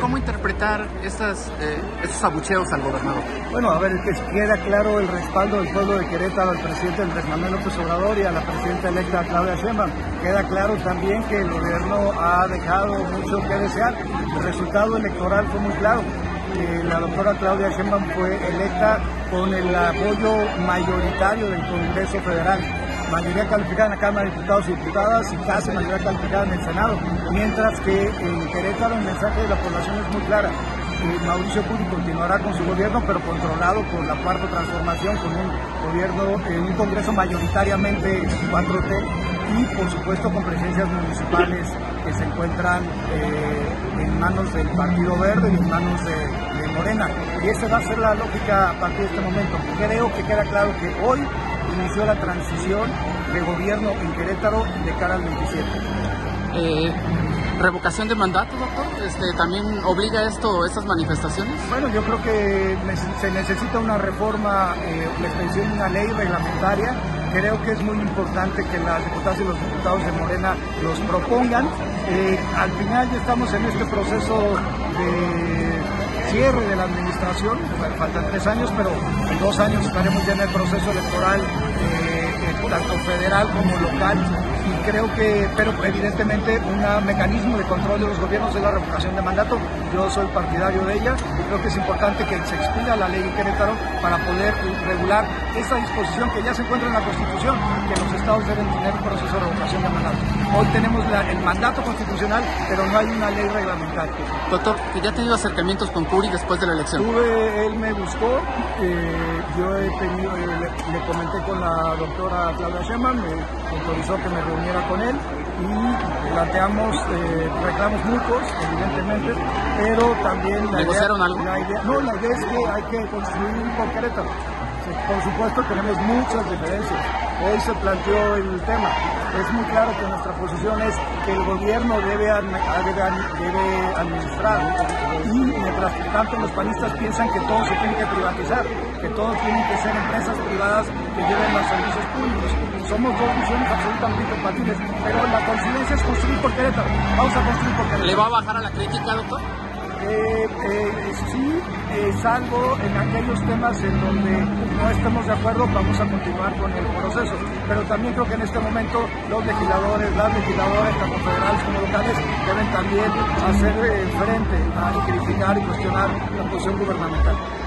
¿cómo interpretar estos abucheos al gobernador? Bueno, a ver, que queda claro el respaldo del pueblo de Querétaro al presidente Andrés Manuel López Obrador y a la presidenta electa Claudia Sheinbaum. Queda claro también que el gobierno ha dejado mucho que desear. El resultado electoral fue muy claro. La doctora Claudia Sheinbaum fue electa con el apoyo mayoritario del Congreso Federal, mayoría calificada en la Cámara de Diputados y Diputadas y casi mayoría calificada en el Senado, mientras que en Querétaro el mensaje de la población es muy clara. Mauricio Curi continuará con su gobierno, pero controlado por la Cuarta Transformación, con un gobierno, un Congreso mayoritariamente 4T y por supuesto con presencias municipales que se encuentran en manos del Partido Verde y en manos de Morena. Y esa va a ser la lógica a partir de este momento. Creo que queda claro que hoy inició la transición de gobierno en Querétaro de cara al 27. ¿Revocación de mandato, doctor? ¿También obliga estas manifestaciones? Bueno, yo creo que se necesita una reforma, la extensión de una ley reglamentaria. Creo que es muy importante que las diputadas y los diputados de Morena los propongan. Al final ya estamos en este proceso de cierre de la administración, faltan 3 años, pero en 2 años estaremos ya en el proceso electoral, tanto federal como local. Y creo que, pero evidentemente un mecanismo de control de los gobiernos es la revocación de mandato. Yo soy partidario de ella y creo que es importante que se expida la ley en Querétaro para poder regular esa disposición que ya se encuentra en la Constitución, que los estados deben tener un proceso de revocación de mandato. Hoy tenemos el mandato constitucional, pero no hay una ley reglamentaria. Doctor, ¿ya ha tenido acercamientos con Curi después de la elección? Él me buscó, yo le comenté con la doctora Claudia Sheinbaum, me autorizó que me reuniera con él y planteamos reclamos mutuos, evidentemente, pero también ¿negociaron algo? La idea es que hay que construir por Querétaro. Por supuesto tenemos muchas diferencias. Hoy se planteó el tema. Es muy claro que nuestra posición es que el gobierno debe administrar y mientras tanto los panistas piensan que todo se tiene que privatizar, que todo tiene que ser empresas privadas que lleven los servicios públicos. Somos dos visiones absolutamente incompatibles, pero la coincidencia es construir por Querétaro. Vamos a construir por Querétaro. ¿Le va a bajar a la crítica, doctor? Sí, salvo en aquellos temas en donde no estemos de acuerdo, vamos a continuar con el proceso. Pero también creo que en este momento los legisladores, las legisladoras, tanto federales como locales, deben también hacer frente a criticar y cuestionar la posición gubernamental.